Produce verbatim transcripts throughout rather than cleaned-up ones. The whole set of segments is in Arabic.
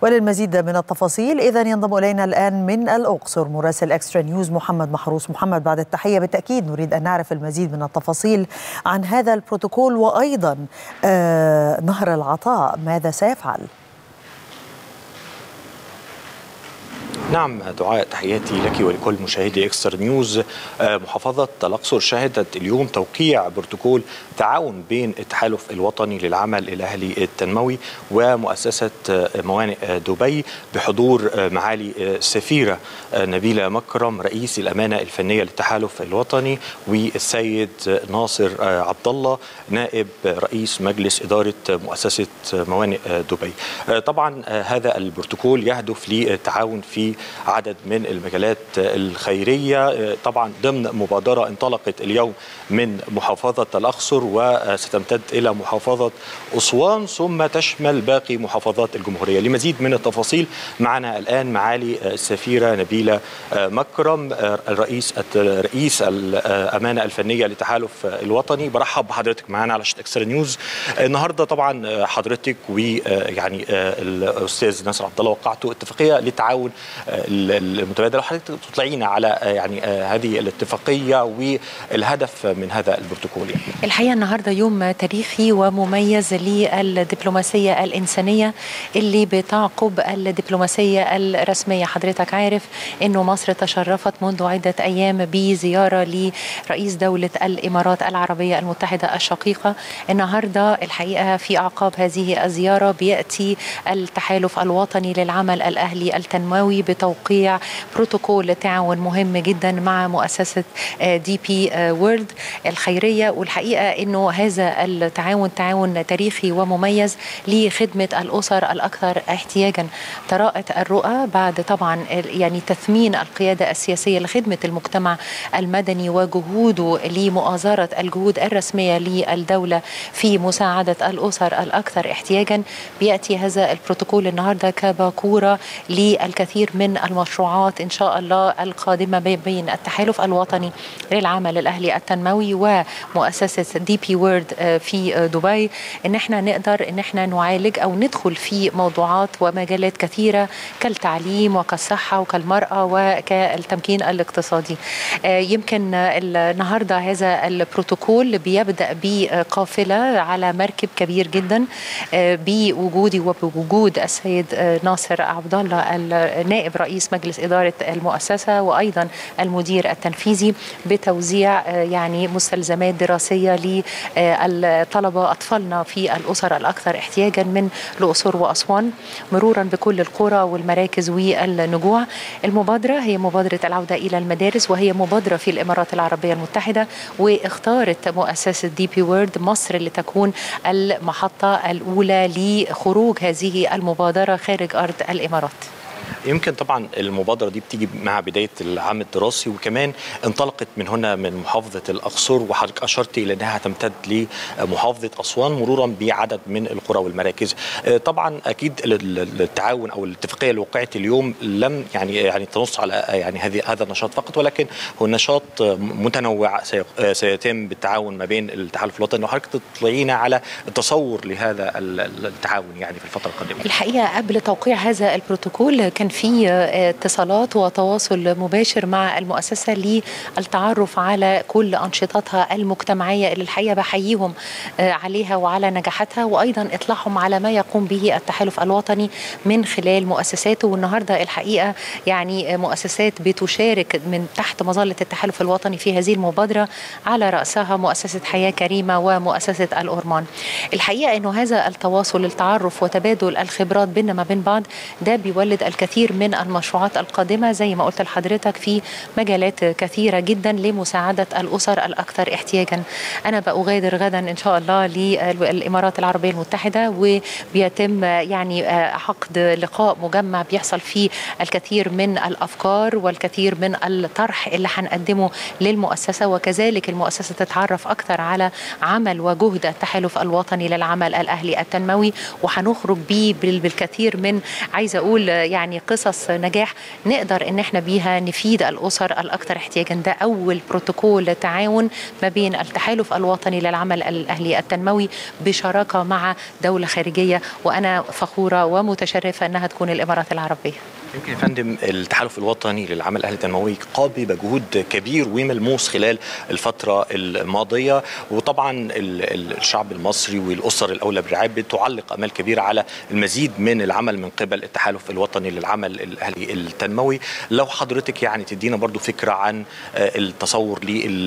وللمزيد من التفاصيل إذن ينضم إلينا الآن من الأقصر مراسل إكسترا نيوز محمد محروس. محمد، بعد التحية بالتأكيد نريد أن نعرف المزيد من التفاصيل عن هذا البروتوكول وأيضا آه نهر العطاء ماذا سيفعل؟ نعم دعاء، تحياتي لك ولكل مشاهدي إكسترا نيوز. محافظة الأقصر شهدت اليوم توقيع بروتوكول تعاون بين التحالف الوطني للعمل الأهلي التنموي ومؤسسة موانئ دبي بحضور معالي السفيرة نبيلة مكرم رئيس الأمانة الفنية للتحالف الوطني والسيد ناصر عبد الله نائب رئيس مجلس إدارة مؤسسة موانئ دبي. طبعا هذا البروتوكول يهدف للتعاون في عدد من المجالات الخيرية، طبعا ضمن مبادرة انطلقت اليوم من محافظة الأقصر وستمتد إلى محافظة أسوان ثم تشمل باقي محافظات الجمهورية. لمزيد من التفاصيل معنا الآن معالي السفيرة نبيلة مكرم رئيس رئيس الأمانة الفنية للتحالف الوطني. برحب بحضرتك معنا على شاشة إكسترا نيوز النهارده. طبعا حضرتك ويعني الأستاذ ناصر عبد الله وقعتوا اتفاقية للتعاون المتبادل، وحضرتك تطلعينا على يعني هذه الاتفاقيه والهدف من هذا البروتوكول. يعني الحقيقه النهارده يوم تاريخي ومميز للدبلوماسيه الانسانيه اللي بتعقب الدبلوماسيه الرسميه. حضرتك عارف انه مصر تشرفت منذ عده ايام بزياره لرئيس دوله الامارات العربيه المتحده الشقيقه. النهارده الحقيقه في اعقاب هذه الزياره بياتي التحالف الوطني للعمل الاهلي التنموي بتوقيع بروتوكول تعاون مهم جدا مع مؤسسة دي بي وورلد الخيرية. والحقيقة أنه هذا التعاون تعاون تاريخي ومميز لخدمة الأسر الأكثر احتياجا. تراءت الرؤى بعد طبعا يعني تثمين القيادة السياسية لخدمة المجتمع المدني وجهوده لمؤازرة الجهود الرسمية للدولة في مساعدة الأسر الأكثر احتياجا. بيأتي هذا البروتوكول النهاردة كباكورة للكثير من المشروعات إن شاء الله القادمة بين التحالف الوطني للعمل الأهلي التنموي ومؤسسة دي بي وورلد في دبي، إن احنا نقدر إن احنا نعالج أو ندخل في موضوعات ومجالات كثيرة كالتعليم وكالصحة وكالمرأة وكالتمكين الاقتصادي. يمكن النهاردة هذا البروتوكول بيبدأ بقافلة على مركب كبير جدا بوجودي وبوجود السيد ناصر عبد الله نائب رئيس مجلس إدارة المؤسسة وأيضا المدير التنفيذي، بتوزيع يعني مستلزمات دراسية للطلبة أطفالنا في الأسر الأكثر احتياجا من الأقصر وأسوان مرورا بكل القرى والمراكز والنجوع. المبادرة هي مبادرة العودة إلى المدارس، وهي مبادرة في الإمارات العربية المتحدة، واختارت مؤسسة دي بي وورلد مصر لتكون المحطة الأولى لخروج هذه المبادرة خارج أرض الإمارات. يمكن طبعا المبادرة دي بتيجي مع بداية العام الدراسي، وكمان انطلقت من هنا من محافظة الأقصر، وحضرتك أشرت إلى أنها تمتد لمحافظة أسوان مرورا بعدد من القرى والمراكز. طبعا أكيد التعاون أو الاتفاقية اللي وقعت اليوم لم يعني يعني تنص على يعني هذه هذا النشاط فقط، ولكن هو نشاط متنوع سيتم بالتعاون ما بين التحالف الوطني. وحضرتك تطلعينا على التصور لهذا التعاون يعني في الفترة القادمة. الحقيقة قبل توقيع هذا البروتوكول كان في اتصالات وتواصل مباشر مع المؤسسة للتعرف على كل أنشطتها المجتمعية اللي الحقيقة بحييهم عليها وعلى نجاحاتها، وأيضا إطلاعهم على ما يقوم به التحالف الوطني من خلال مؤسساته. والنهاردة الحقيقة يعني مؤسسات بتشارك من تحت مظلة التحالف الوطني في هذه المبادرة، على رأسها مؤسسة حياة كريمة ومؤسسة الأورمان. الحقيقة أنه هذا التواصل التعرف وتبادل الخبرات بيننا ما بين بعض ده بيولد الكثير من المشروعات القادمة زي ما قلت لحضرتك في مجالات كثيرة جدا لمساعدة الأسر الأكثر احتياجا. أنا بأغادر غدا إن شاء الله للإمارات العربية المتحدة، وبيتم يعني عقد لقاء مجمع بيحصل فيه الكثير من الأفكار والكثير من الطرح اللي هنقدمه للمؤسسة، وكذلك المؤسسة تتعرف أكثر على عمل وجهد التحالف الوطني للعمل الأهلي التنموي، وهنخرج بيه بالكثير من عايزة أقول يعني قصص نجاح نقدر ان احنا بيها نفيد الاسر الاكثر احتياجا. ده اول بروتوكول تعاون ما بين التحالف الوطني للعمل الاهلي التنموي بشراكه مع دوله خارجيه، وانا فخوره ومتشرفه انها تكون الامارات العربيه. يمكن يا فندم التحالف الوطني للعمل الاهلي التنموي قام بمجهود كبير وملموس خلال الفتره الماضيه، وطبعا الشعب المصري والاسر الاولى بالرعايه بتعلق امال كبيره على المزيد من العمل من قبل التحالف الوطني للعمل الاهلي التنموي. لو حضرتك يعني تدينا برضو فكره عن التصور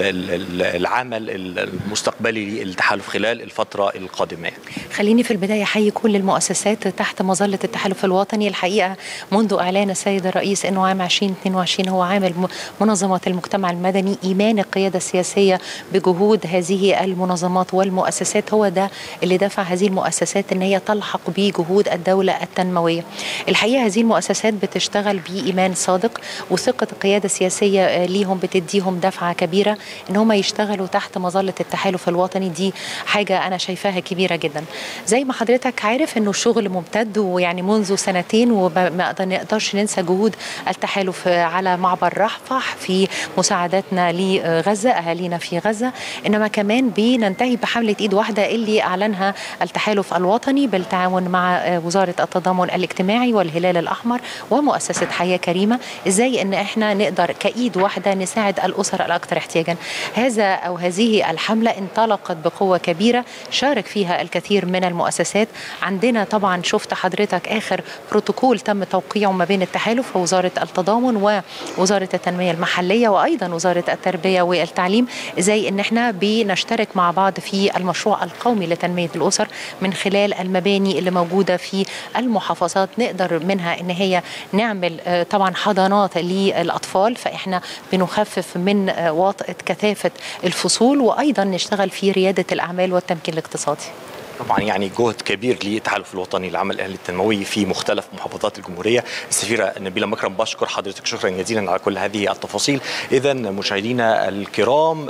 للعمل المستقبلي للتحالف خلال الفتره القادمه. خليني في البدايه احيي كل المؤسسات تحت مظله التحالف الوطني. الحقيقه منذ اعلان السيد الرئيس انه عام ألفين واثنين وعشرين هو عام منظمات المجتمع المدني، ايمان القياده السياسيه بجهود هذه المنظمات والمؤسسات هو ده اللي دفع هذه المؤسسات ان هي تلحق بجهود الدوله التنمويه. الحقيقه هذه المؤسسات بتشتغل بايمان صادق، وثقه القياده السياسيه ليهم بتديهم دفعه كبيره ان هم يشتغلوا تحت مظله التحالف الوطني. دي حاجه انا شايفاها كبيره جدا. زي ما حضرتك عارف انه الشغل ممتد ويعني منذ سنتين، وما نقدرش ننسى جهود التحالف على معبر رفح في مساعدتنا لغزه، اهالينا في غزه، انما كمان بننتهي بحمله ايد واحده اللي اعلنها التحالف الوطني بالتعاون مع وزاره التضامن الاجتماعي والهلال الاحمر ومؤسسه حياه كريمه، ازاي ان احنا نقدر كايد واحده نساعد الاسر الاكثر احتياجا. هذا او هذه الحمله انطلقت بقوه كبيره، شارك فيها الكثير من المؤسسات. عندنا طبعا شفت حضرتك اخر بروتوكول تم توقيعه ما بين التحالف ووزاره التضامن ووزاره التنميه المحليه وايضا وزاره التربيه والتعليم، ازاي ان احنا بنشترك مع بعض في المشروع القومي لتنميه الاسر من خلال المباني اللي موجوده في المحافظات، نقدر منها ان هي نعمل طبعا حضانات للاطفال، فاحنا بنخفف من وطأة كثافه الفصول، وايضا نشتغل في رياده الاعمال والتمكين الاقتصادي. طبعا يعني جهد كبير للتحالف الوطني للعمل الاهلي التنموي في مختلف محافظات الجمهوريه. السفيره نبيله مكرم بشكر حضرتك شكرا جزيلا على كل هذه التفاصيل. اذا مشاهدينا الكرام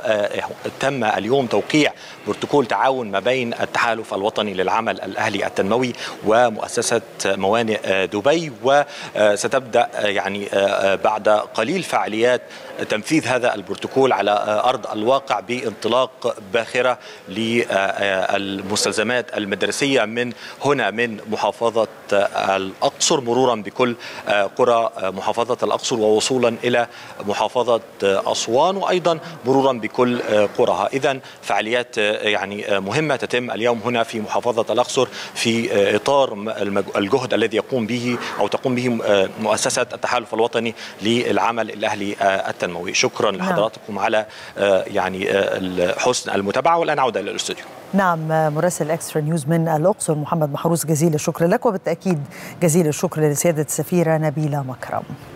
تم اليوم توقيع بروتوكول تعاون ما بين التحالف الوطني للعمل الاهلي التنموي ومؤسسه موانئ دبي، وستبدا يعني بعد قليل فعاليات تنفيذ هذا البروتوكول على ارض الواقع بانطلاق باخره للمستلزمات المدرسية من هنا من محافظة الأقصر مرورا بكل قرى محافظة الأقصر ووصولا إلى محافظة أسوان وأيضا مرورا بكل قرىها. إذن فعاليات يعني مهمة تتم اليوم هنا في محافظة الأقصر في إطار الجهد الذي يقوم به أو تقوم به مؤسسة التحالف الوطني للعمل الأهلي التنموي. شكرا لحضراتكم على يعني حسن المتابعة، والآن عودة إلى الاستوديو. نعم، مراسل اكسترا نيوز من الأقصر محمد محروس، جزيل الشكر لك، وبالتأكيد جزيل الشكر لسيادة السفيرة نبيلة مكرم.